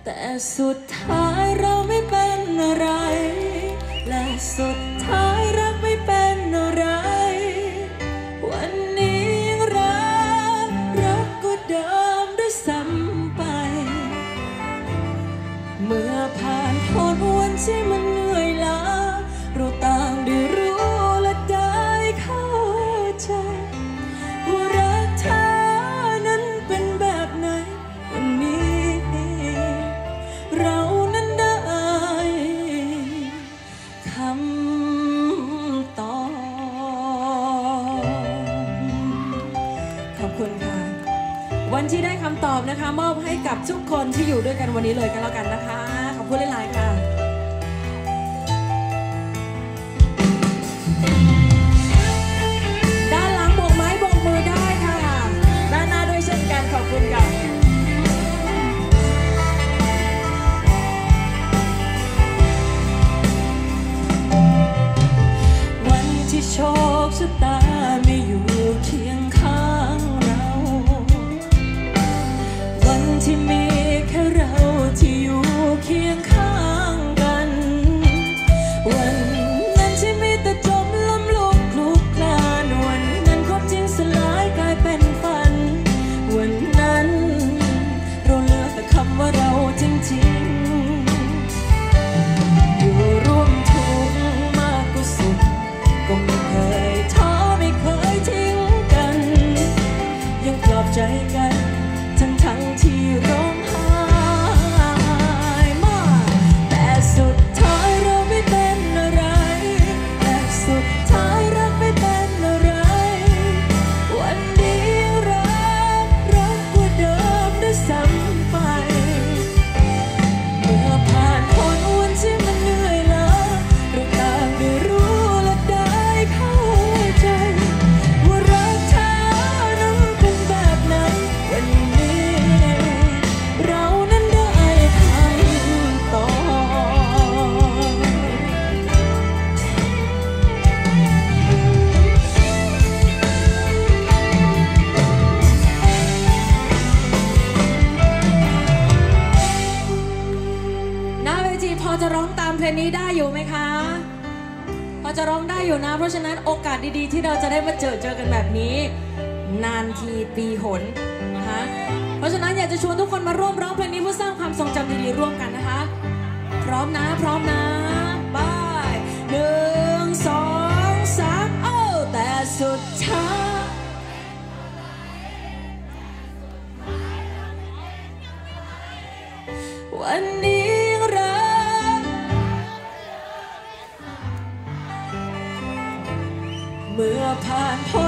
แต่สุดท้ายเราไม่เป็นอะไรและสุดท้ายรักไม่เป็นอะไรวันนี้ยังรักก็เดิมด้วยซ้ำไปเมื่อผ่านพ้นวันที่มันเหนื่อยล้าเราต่างได้รู้และได้เข้าใจว่ารักเธอนั้นเป็นแบบไหนวันนี้เรานั้นได้คำตอบขอบคุณค่ะวันที่ได้คำตอบนะคะมอบให้กับทุกคนที่อยู่ด้วยกันวันนี้เลยกันแล้วกันนะคะขอบคุณหลายๆค่ะด้านหลังโบกไม้โบกมือได้ค่ะด้านหน้าด้วยเช่นกันขอบคุณค่ะวันที่โชคชะตาไม่อยู่เคียงข้างเราวันที่มีแค่เราที่อยู่เคียงข้างกันวันนั้นที่มีแต่จมล้มลุกคลุกคลานวันนั้นความจริงสลายกลายเป็นฝันวันนั้นเราเหลือแต่คำว่าเราจริงๆอยู่ร่วมทุกข์มากกว่าสุขก็ไม่เคยท้อไม่เคยทิ้งกันยังปลอบใจกันทั้งที่ร้องไห้มาแต่สุดท้ายเราไม่เป็นอะไรแต่สุดท้ายรักไม่เป็นอะไรวันนี้รักกว่าเดิมด้วยซ้ำไปเมื่อผ่านพ้นวันที่มันเหนื่อยล้าเราต่างได้รู้และได้เข้าใจว่ารักเธอนั้นเป็นแบบไหนวันนี้เรานั้นได้คำตอบหน้าเวทีพอจะร้องตามเพลงนี้ได้อยู่ไหมคะพอจะร้องได้อยู่นะเพราะฉะนั้นโอกาสดีๆที่เราจะได้มาเจอกันแบบนี้นานทีปีหนนะคะเพราะฉะนั้นอยากจะชวนทุกคนมาร่วมร้องเพลงนี้เพื่อสร้างความทรงจำดีๆร่วมกันนะคะพร้อมนะบาย1 2 3แต่สุดท้ายวันนี้รักเมื่อผ่านพ้